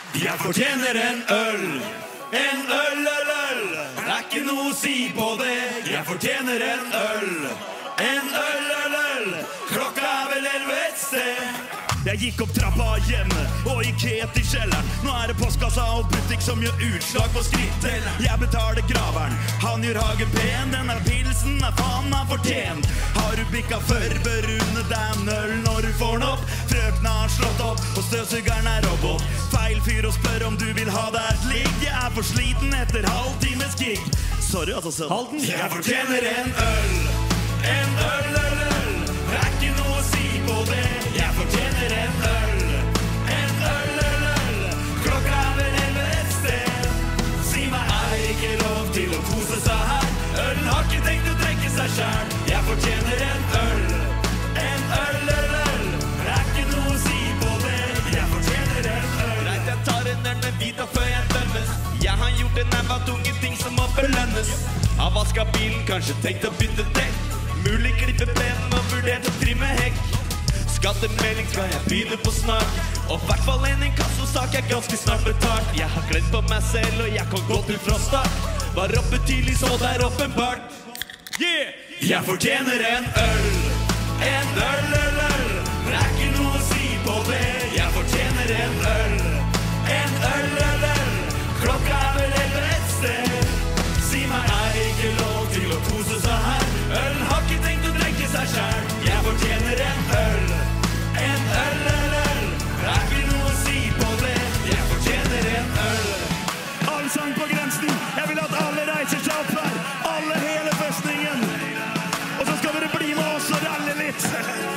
Jeg fortjener en øl. En øl, øl, øl. Det er ikke noe å si på det. Jeg fortjener en øl. En øl, øl, øl. Klokka er vel 11 et sted. Jeg gikk opp trappa hjemme og gikk helt i kjelleren. Nå er det postkassa og butikk som gjør utslag på skrittet. Jeg betaler graveren, han gjør hagen pen. Denne pilsen er faen meg fortjent. Har du bikka før, bør unne deg en øl når du får den opp. Frøkna har slått opp, og støvsugeren er robot. Feil fyr å spørre om du vil ha deg et ligg. Jeg er for sliten etter halvtimes gig. Sorry, altså, sønn. Halden. Jeg fortjener en øl. En øl, øl, øl. Det er ikke noe å si på det. Jeg fortjener en øl. En øl, øl, øl. Klokka er vel 11 et sted. Si meg, er det ikke lov til å kose seg her? Ølen har ikke tenkt å trekke seg selv. Jeg fortjener en øl. En øl, øl, øl. Det er ikke noe å si på det. Jeg fortjener en øl. Greit, jeg tar en øl med Vita før jeg dømmes. Jeg har gjort en nærmere tunge ting som må belønnes. Har vasket bilen, kanskje tenkt å bytte dekk. Mulig klippe ben og vurdert å trimme hekk. Skattemelding skal jeg begynne på snart. Og hvertfall en inkassosak er ganske snart betalt. Jeg har glemt på meg selv og jeg kom godt ut fra start. Var oppe tidlig så det er åpenbart. Yeah! Jeg fortjener en øl. En øl, øl, øl. Det er ikke noe å si på det. Jeg fortjener en øl. En øl, øl, øl. Klokka er vel 11 et sted. Si meg, er det ikke lov til å kose seg her? Ølen har ikke tenkt å drikke seg selv. Jeg fortjener en øl. En øl, øl, øl. Det er ikke noe å si på det. Jeg fortjener en øl. Allsang på grensen. Jeg vil at alle reiser seg opp her. Alle hele festningen. Og så skal dere bli med oss og ralle litt.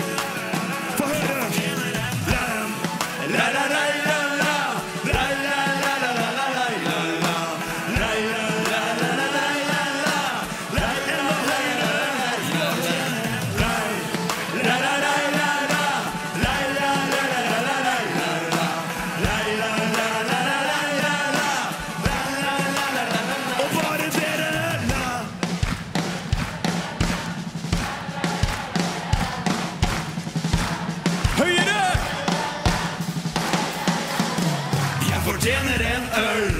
Få høre. La, la, la, la, la. Jeg fortjener en øl.